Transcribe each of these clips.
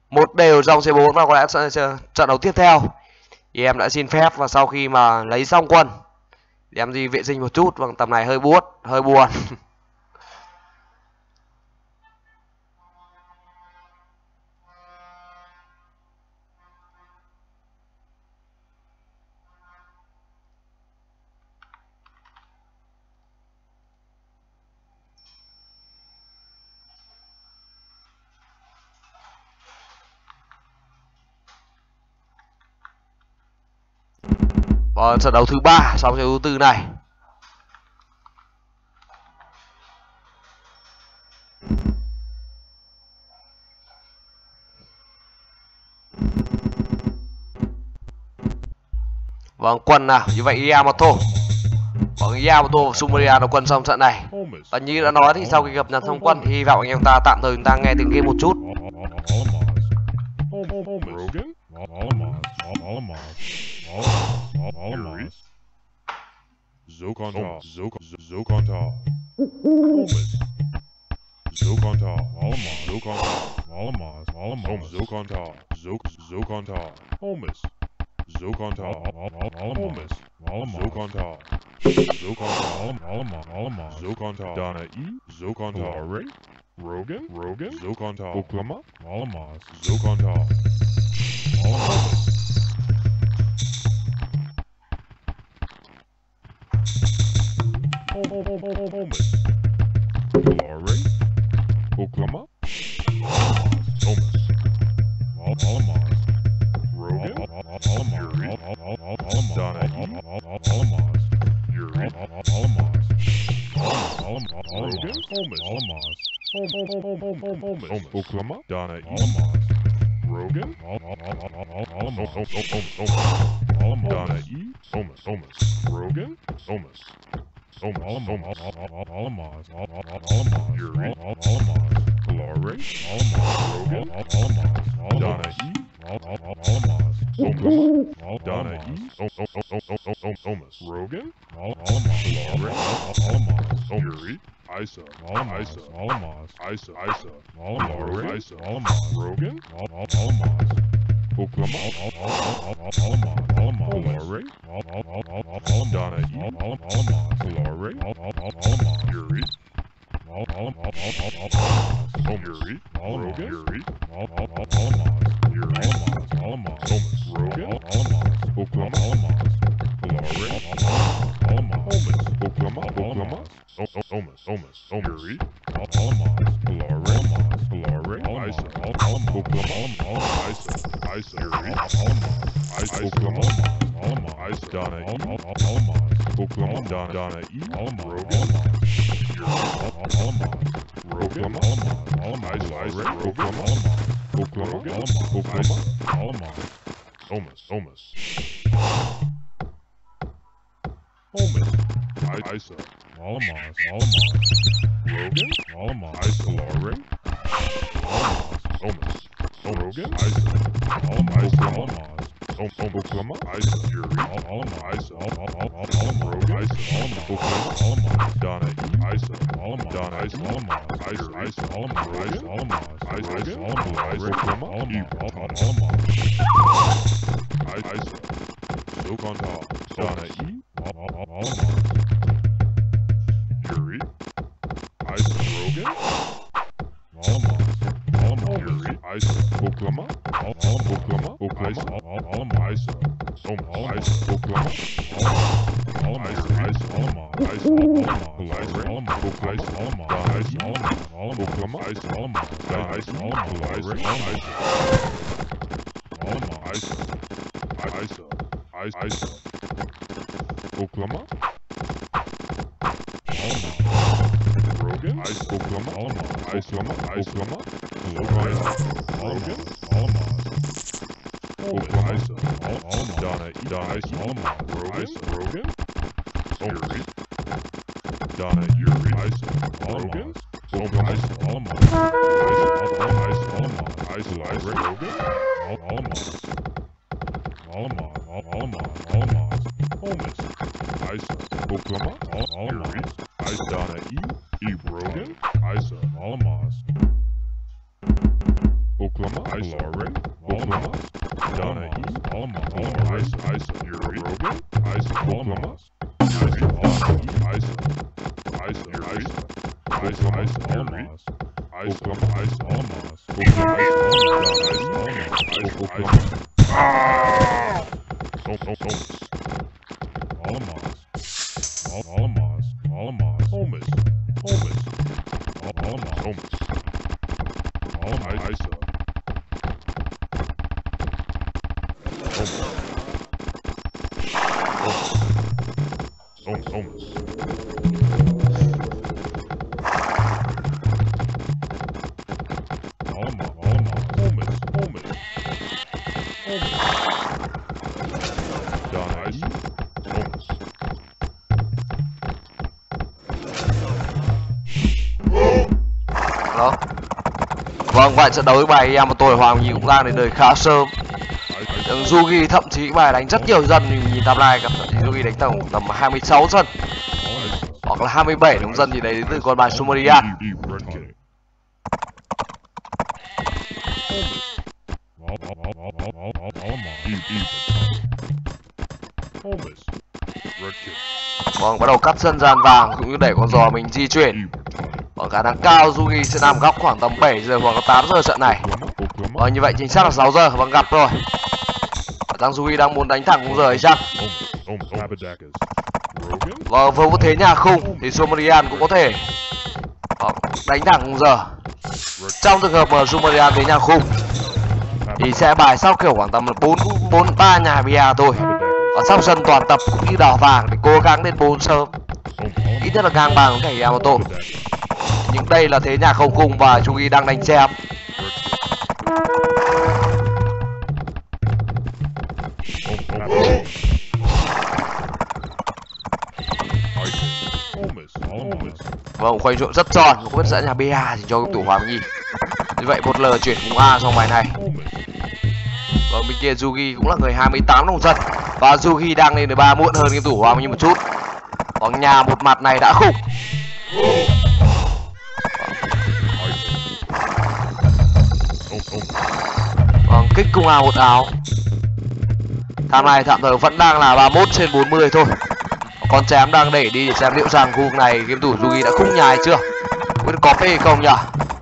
Một đều trong C4 và có lẽ trận đấu tiếp theo thì em đã xin phép, và sau khi mà lấy xong quân thì em đi vệ sinh một chút. Vâng, tầm này hơi buốt, hơi buồn. Và trận đấu thứ 3 sau trận đấu thứ 4 này. Vâng, quân nào như vậy Yamato. Vâng, Yamato và Sumeria đã quân xong trận này. Và như đã nói thì sau khi cập nhật xong quân thì hy vọng anh em ta tạm thời chúng ta nghe tiếng game một chút. Zokonta, Zokonta, Zokonta, Zokonta, Zokonta, Zokonta, Holmes, Zokonta, Holmes, Zokonta, Zokonta, Donna E, Zokonta, Ray, Rogan, Zokonta, Oklama, Zokonta, Holmes. Glory, Oklahoma, Thomas, Alamaz, Rogan, Yuri, Donna E, Yuri, Rogan, Holmes, Oklahoma, Donna E, Rogan, Donna E, Thomas, Rogan, Thomas. Yuri, Glory, Rogan, Donna E, Oklahoma, Donna E, Thomas, Rogan, Glory, Yuri, Isa, Glory, Rogan, Oklahoma, Glory, Donna E, Glory, Yuri, Yuri, Rogan, Yuri, Yuri, Thomas, Rogan, Oklahoma, Glory, Holmes, Oklahoma, Thomas, Yuri, Glory, Isa, Oklahoma, Isa, Yuri, Isa, Oklahoma, Isa, Donna E, Oklahoma, Donna E, Rogan, Rogan, Isa, Rogan, Oklahoma, Thomas, Isa, Rogan, Isa, Glory, Thomas, Rogan, Isa, Oklahoma, Isa, Yuri, Isa, Rogan, Isa, Oklahoma, Donna E, Isa, Donna Isa, Rogan, Isa, Oklahoma, Isa, Zokonta, Donna E, Yuri, Isa, Rogan, Yuri, Isa, Oklahoma, Oklahoma, Isa, Thomas, Isa, Oklahoma, Isa, Oklahoma, Isa, Donna Isa, Isa, Oklahoma, Rogan, Oklahoma, Oklahoma, Rogan, Oklahoma, Donna E, Rogan, Yuri, Donna Yuri, Rogan, Oklahoma, Holmes, Isa, Oklahoma, Yuri, Isa, Donna E, Rogan, Isa, Boklama, Isolari, Boklama, Donna East, Alma, Isa, Yuri, Rogan, Isa, Boklama, Isa, Almas, Boklama, Isa, Almas, Đó. Vâng, vậy trận đấu với bài Yamato Hoàng Nhi cũng đang đến đời khá sớm. Yugi thậm chí bài đánh rất nhiều dân, nhìn timeline gặp Yugi đánh tầm 26 dân hoặc là 27 đúng dân gì đấy từ con bài Sumerian. Vâng, bắt đầu cắt sân gian vàng cũng như để con giò mình di chuyển. Ở khả năng cao Yugi sẽ nằm góc khoảng tầm 7 giờ hoặc là 8 giờ trận này. Như vậy chính xác là 6 giờ, vâng, gặp rồi. Rằng Yugi đang muốn đánh thẳng khung giờ hay chăng? Và với một thế nhà khung thì Sumerian cũng có thể đánh thẳng khung giờ. Trong trường hợp mà Sumerian thế nhà khung thì sẽ bài sau kiểu khoảng tầm 4-3 nhà bia thôi. Ở sau sân toàn tập cũng như đỏ vàng để cố gắng lên 4 sớm, ít nhất là ngang bằng với cả Yamato. Nhưng đây là thế nhà không khung và Yugi đang đánh chém. Vâng, khoanh ruộng rất tròn, không biết dẫn nhà BA thì cho cầu thủ Hoàng Nhi. Như vậy một lời chuyển cùng A trong bài này. Vâng, bên kia Yugi cũng là người 28 đồng dân và Yugi đang lên 13 muộn hơn cầu thủ Hoàng Nhi một chút. Còn nhà một mặt này đã khủng. Vâng, kích cung A một áo. Tham này tạm thời vẫn đang là 31/40 thôi. Con chém đang đẩy đi để xem liệu rằng khu vực này game thủ Yugi đã khung nhà hay chưa, có P không nhỉ?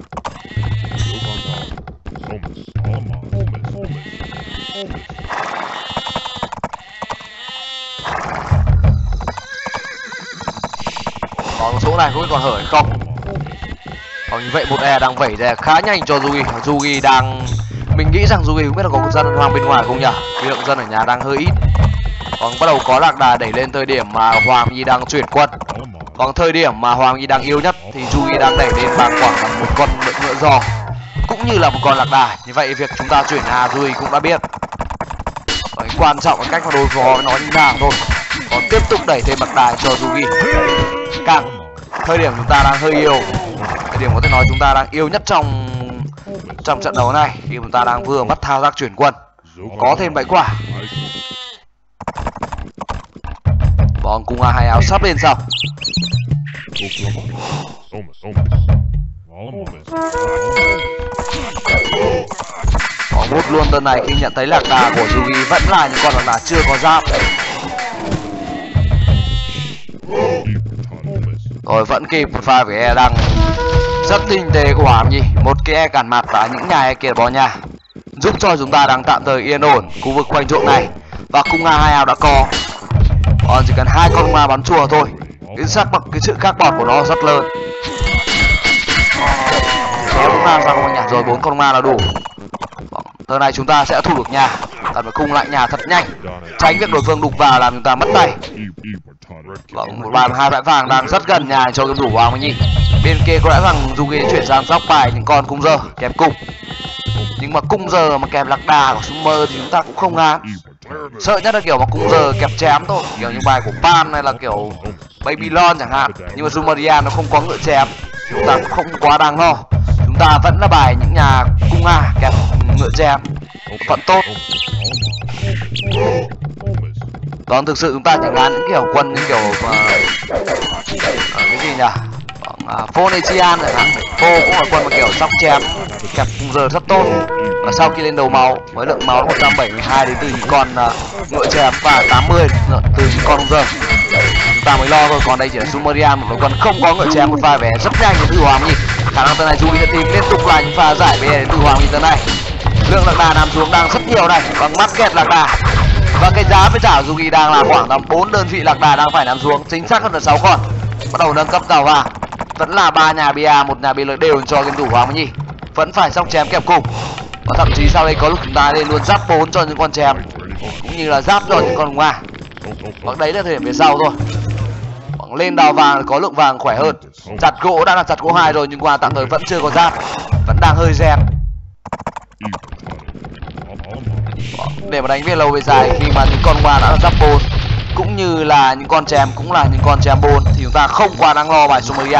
Còn chỗ này không biết còn hở hay không. Còn như vậy một E đang vẩy ra khá nhanh cho Yugi. Yugi đang, mình nghĩ rằng Yugi không biết là có dân hoang bên ngoài không nhỉ? Vì lượng dân ở nhà đang hơi ít. Còn bắt đầu có lạc đà đẩy lên thời điểm mà Hoàng Nhi đang chuyển quân. Còn thời điểm mà Hoàng Nhi đang yếu nhất thì Yugi đang đẩy lên bằng khoảng một con ngựa giò cũng như là một con lạc đà. Như vậy việc chúng ta chuyển A Yugi cũng đã biết. Và quan trọng là cách mà đối phó với nó như nào thôi. Còn tiếp tục đẩy thêm lạc đà cho Yugi. Càng thời điểm chúng ta đang hơi yếu, thời điểm có thể nói chúng ta đang yếu nhất trong trận đấu này khi chúng ta đang vừa bắt thao tác chuyển quân. Có thêm bẫy quả. Vâng, cùng hai áo sắp lên xong. Có một luôn tân này khi nhận thấy lạc đà của Yugi vẫn là những con lạc đà chưa có giáp. Rồi vẫn kịp một pha với E đăng rất tinh tế của Hoàng Nhi. Một cái E cản mặt và những nhà E kia bỏ nhà giúp cho chúng ta đang tạm thời yên ổn khu vực quanh ruộng này. Và cung A hai áo đã có. Còn chỉ cần 2 con ma bắn chùa thôi, cái sự khác bọt của nó rất lớn. Kéo cung ma ra ngoài nhà rồi 4 con ma là đủ. Giờ này chúng ta sẽ thu được nhà, cần phải cung lại nhà thật nhanh, tránh việc đối phương đục vào làm chúng ta mất tay. Vâng, một bàn 2 bãi vàng đang rất gần nhà cho game thủ Hoàng Nhi. Bên kia có lẽ rằng Yugi chuyển sang sóc bài những con cung giờ kẹp cung. Nhưng mà cung giờ mà kẹp lạc đà của Summer thì chúng ta cũng không ngán. Sợ nhất là kiểu mà cung giờ kẹp chém thôi, kiểu như bài của Pan hay là kiểu Babylon chẳng hạn. Nhưng mà Sumerian nó không có ngựa chém, chúng ta cũng không quá đáng lo. Chúng ta vẫn là bài những nhà cung A kẹp ngựa chém vẫn tốt. Còn thực sự chúng ta chẳng ngán những kiểu quân như kiểu mà cái gì nhỉ, Phoenician chẳng hạn. Phô cũng là quân mà kiểu sóc chém kẹp khung giờ rất tốt. Và sau khi lên đầu máu với lượng máu 172 đến từ những con ngựa chém và 80 từ những con khung giờ, chúng ta mới lo thôi. Còn đây chỉ là Sumerian, một con không có ngựa chém, một pha vé rất nhanh đến từ Hoàng Nhi. Khả năng tờ này Yugi sẽ tìm liên tục là những pha giải vé đến từ Hoàng Nhi tờ này. Lượng lạc đà nằm xuống đang rất nhiều này, bằng mắt kẹt lạc đà. Và cái giá với trả Yugi đang là khoảng tầm 4 đơn vị lạc đà đang phải nằm xuống, chính xác hơn là 6 con. Bắt đầu nâng cấp rào vàng, vẫn là 3 nhà bia, 1 nhà bia đều cho game thủ Hoàng Nhi. Vẫn phải sóc chém kẹp cùng. Và thậm chí sau đây có lúc chúng ta lên luôn giáp 4 cho những con chém, cũng như là giáp cho những con Nga. Hoặc đấy là thời điểm về sau thôi. Lên đào vàng có lượng vàng khỏe hơn. Chặt gỗ đã là chặt gỗ 2 rồi, nhưng qua tạm thời vẫn chưa có giáp, vẫn đang hơi rèn. Để mà đánh về lâu về dài, khi mà những con Nga đã là giáp 4 cũng như là những con chém cũng là những con chém 4 thì chúng ta không quá đáng lo bài Sumeria.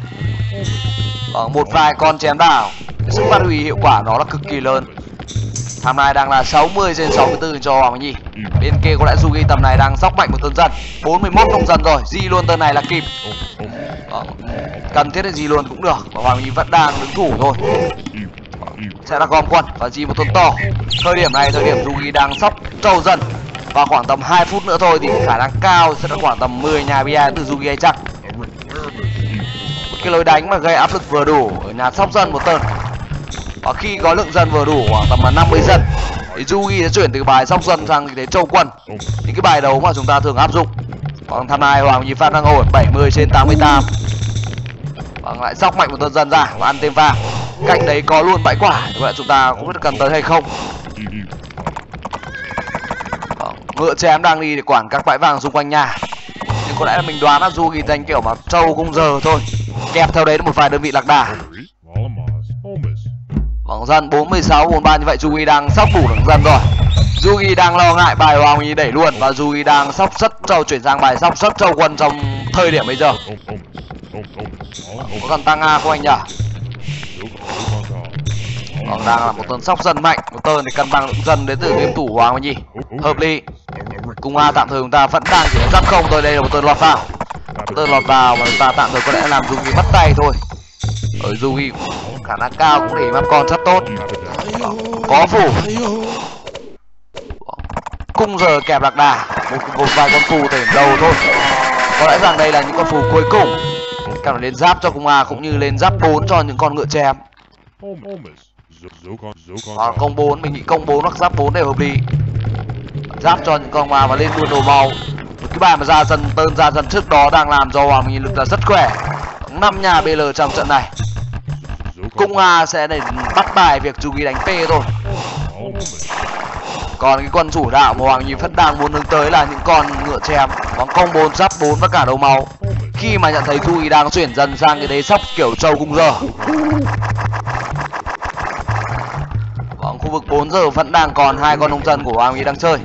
Một vài con chém đảo, sức phát huy hiệu quả nó là cực kỳ lớn. Tham này đang là 60 trên 64 cho Hoàng Nhi. Bên kia có lẽ Yugi tầm này đang sóc mạnh một tơn dân, 41 nông dân rồi, di luôn tơn này là kịp. Cần thiết thì gì luôn cũng được, và Hoàng Nhi vẫn đang đứng thủ thôi. Sẽ là gom quân và di một tơn to. Thời điểm này, thời điểm Yugi đang sóc trâu dần, và khoảng tầm 2 phút nữa thôi thì khả năng cao sẽ là khoảng tầm 10 nhà bia từ Yugi hay chắc. Cái lối đánh mà gây áp lực vừa đủ ở nhà sóc dân một tơn. Và khi có lượng dân vừa đủ khoảng tầm 50 dân thì Yugi sẽ chuyển từ bài sóc dân sang thế châu quân, những cái bài đấu mà chúng ta thường áp dụng. Còn tham này Hoàng Nhi phát đang ổn 70 trên 88. Và lại sóc mạnh một tơn dân ra và ăn thêm vàng. Cạnh đấy có luôn bãi quả, như vậy chúng ta cũng biết cần tới hay không. Ngựa chém đang đi để quản các bãi vàng xung quanh nhà, nhưng có lẽ là mình đoán là Yugi đánh kiểu mà trâu cung giờ thôi, kẹp theo đấy là một vài đơn vị lạc đà. Dân 46 43, như vậy Yugi đang sóc đủ lượng dân rồi. Yugi đang lo ngại bài Hoàng Nhi đẩy luôn, và Yugi đang sóc sất trâu chuyển sang bài sóc sất trâu quân trong thời điểm bây giờ. Có cần tăng A không anh nhỉ? Đang là một tơn sóc dân mạnh, một tơn để cân bằng lượng dân đến từ game thủ Hoàng Nhi hợp lý. Cùng A tạm thời chúng ta vẫn đang chỉ là giáp không thôi. Đây là một tơn lọt vào, tơn lọt vào mà chúng ta tạm thời có lẽ làm Yugi mất tay thôi. Ở Yugi khả năng cao cũng để map con rất tốt. Có phủ cung giờ kẹp lạc đà, một vài con phù thể đầu thôi. Có lẽ rằng đây là những con phù cuối cùng, cả lên giáp cho cung A cũng như lên giáp 4 cho những con ngựa chém. Công 4 mình nghĩ công 4 hoặc giáp 4 đều hợp lý. Giáp cho những con A và lên luôn đồ màu. Cái bài mà ra dần tơn ra dần trước đó đang làm cho Hoàng Minh lực là rất khỏe. 5 nhà BL trong trận này. Cung A sẽ để bắt bài việc Yugi đánh P thôi. Còn cái quân chủ đạo mà Hoàng Nhi vẫn đang muốn hướng tới là những con ngựa chém bằng công 4, giáp 4 và cả đầu máu. Khi mà nhận thấy Yugi đang chuyển dần sang cái đế sóc kiểu trâu cung giờ. Còn khu vực 4 giờ vẫn đang còn 2 con nông dân của Hoàng Nhi đang chơi.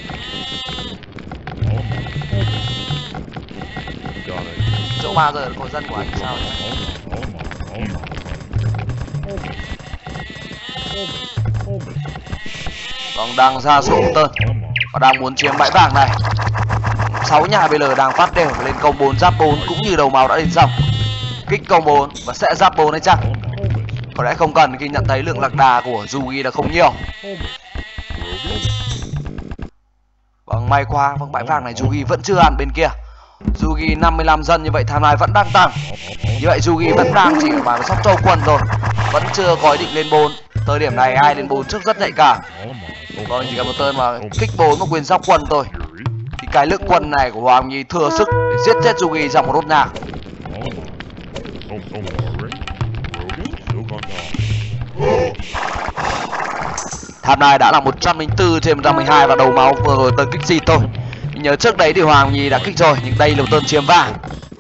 Chỗ 3 giờ có dân của anh sao nhỉ? Còn đang ra số tơn và đang muốn chiếm bãi vàng này. 6 nhà BL đang phát đều lên công 4 giáp 4 cũng như đầu màu đã lên xong. Kích công 4 và sẽ giáp 4 hay chắc. Có lẽ không cần khi nhận thấy lượng lạc đà của Yugi là không nhiều. Vâng, may quá, vâng, bãi vàng này Yugi vẫn chưa ăn bên kia. Yugi 55 dân, như vậy tham lai vẫn đang tăng. Như vậy Yugi vẫn đang chỉ ở bài sóc châu quân rồi, vẫn chưa có ý định lên 4. Thời điểm này ai lên 4 trước rất nhạy cảm. Vâng, chỉ cần một tơn mà kích 4 một quyền sóc quân thôi thì cái lượng quân này của Hoàng Nhi thừa sức để giết chết Yugi trong một đốt nhạc. Tham này đã là 104 trên 112 và đầu máu vừa rồi tơn kích gì thôi. Mình nhớ trước đấy thì Hoàng Nhi đã kích rồi, nhưng đây là một tơn chiếm vàng.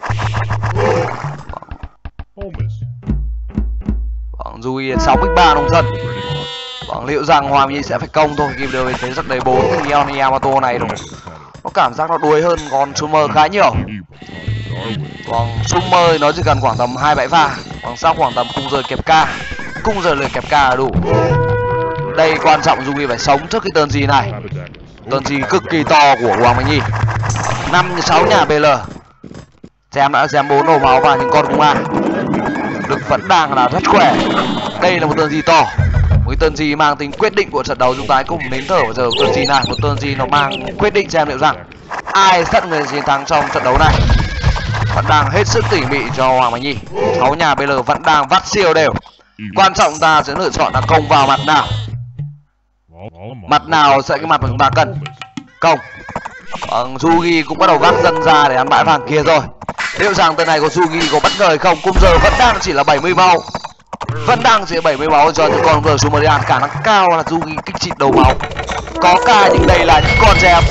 Yugi 63 nông dân. Liệu rằng Hoàng Nhi sẽ phải công thôi khi đưa về thế giấc đầy 4 thì Yamato này đúng. Nó cảm giác nó đuối hơn con Summer khá nhiều. Còn Summer nó chỉ cần khoảng tầm 2 bãi vàng, còn sau khoảng tầm cung giờ kẹp ca, cung giờ lượt kẹp ca là đủ. Đây quan trọng Yugi phải sống trước cái tơn gì này. Tơn gì cực kỳ to của Hoàng Nhi. 5-6 nhà BL. Xem đã xem 4 đầu máu và những con cung A. lực vẫn đang là rất khỏe. Đây là một turn gì to, một turn gì mang tính quyết định của trận đấu. Chúng ta hãy cùng nếm thở vào giờ turn gì này, một turn gì nó mang quyết định xem liệu rằng ai sẽ người chiến thắng trong trận đấu này. Vẫn đang hết sức tỉ mỉ cho Hoàng Mạnh Nhi. 6 nhà bây giờ vẫn đang vắt siêu đều. Quan trọng ta sẽ lựa chọn là công vào mặt nào. Mặt nào sẽ cái mặt mà chúng ta cần công. Yugi cũng bắt đầu vác dân ra để ăn bãi vàng kia rồi. Liệu rằng tên này của Yugi có bất ngờ hay không? Cung giờ vẫn đang chỉ là 70 máu. Vẫn đang chỉ là 70 máu cho những con giờ Sumerian. Khả năng cao là Yugi kích chịt đầu máu. Có ca nhưng đây là những con dẹp.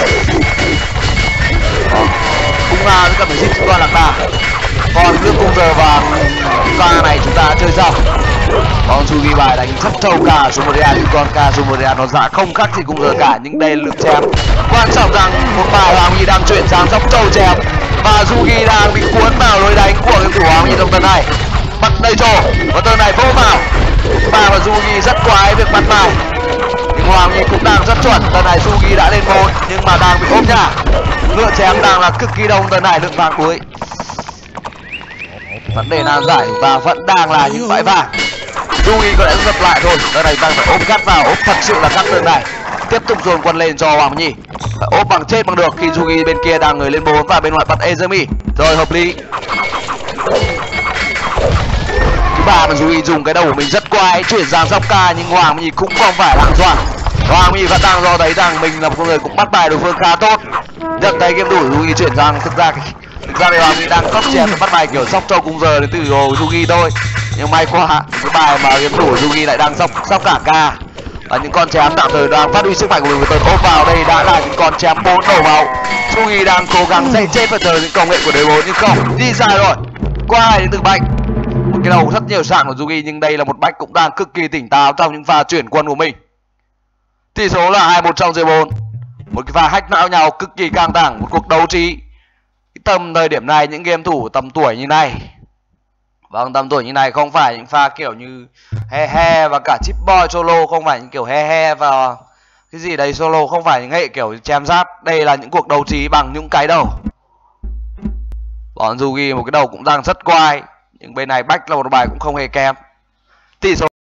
Cung Nga cần phải giết chúng ta lạc đà. Còn nước cung giờ và ca này chúng ta chơi xong. Còn Yugi bài đánh rất trâu cả Sumerian, nhưng con ca Sumerian nó dạ không khác gì cung giờ cả. Nhưng đây là lượng chém quan trọng rằng một bài Hoàng Nhi đang chuyển sang dốc trâu chém và Yugi đang bị cuốn vào lối đánh của game thủ Hoàng Nhi trong tuần này. Bắt đây trồ và tuần này vô vào và Yugi rất quái việc bắn bài, nhưng Hoàng Nhi cũng đang rất chuẩn. Tuần này Yugi đã lên 4 nhưng mà đang bị ốp nhà. Lượng chém đang là cực kỳ đông tuần này, lượng vàng cuối. Vấn đề nan giải và vẫn đang là những bãi vàng. Yugi có lẽ dập lại thôi. Tuần này đang phải ốp gắt vào, ốp thật sự là gắt tuần này. Tiếp tục dồn quân lên cho Hoàng Nhi. Phải ốp bằng chết bằng được khi Yugi bên kia đang người lên 4 và bên ngoài bật Ezemi. Rồi hợp lý. Thứ ba mà Yugi dùng cái đầu của mình rất quái, chuyển sang dốc ca, nhưng Hoàng Nhi cũng không phải lạng doan. Hoàng Nhi vẫn đang do thấy rằng mình là một người cũng bắt bài đối phương khá tốt. Nhận thấy game thủ Yugi chuyển sang thực ra thì Hoàng Nhi đang cóc chém bắt bài kiểu sóc trâu cung giờ đến từ Yugi thôi. Nhưng may quá cái bài mà game thủ Yugi lại đang sóc cả ca. Và những con chém tạm thời đang phát huy sức mạnh của mình. Tấn ốp vào đây đã là những con chém 4 đổ máu. Yugi đang cố gắng dây chết và chờ những công nghệ của đời 4 nhưng không, đi sai rồi. Qua hai đến từ bạch. Một cái đầu rất nhiều sạn của Yugi, nhưng đây là một bạch cũng đang cực kỳ tỉnh táo trong những pha chuyển quân của mình. Tỷ số là 2-1 trong giây 4. Một cái pha hack não nhau cực kỳ căng thẳng, một cuộc đấu trí. Tầm thời điểm này những game thủ tầm tuổi như này, vâng, tầm tuổi như này không phải những pha kiểu như he và cả chip boy solo, không phải những kiểu he và cái gì đấy solo, không phải những hệ kiểu chém giáp. Đây là những cuộc đấu trí bằng những cái đầu. Bọn Yugi một cái đầu cũng đang rất quái, nhưng bên này bách là một bài cũng không hề kém. Tỷ số